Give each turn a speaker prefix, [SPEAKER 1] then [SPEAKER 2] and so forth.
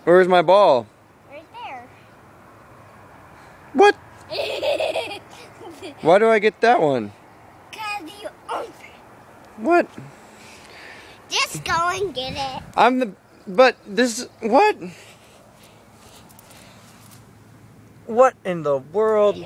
[SPEAKER 1] Where's my ball?
[SPEAKER 2] Right there.
[SPEAKER 1] What? Why do I get that one?
[SPEAKER 2] Because you own it.
[SPEAKER 1] What?
[SPEAKER 2] Just go and get it.
[SPEAKER 1] But this, what? What in the world?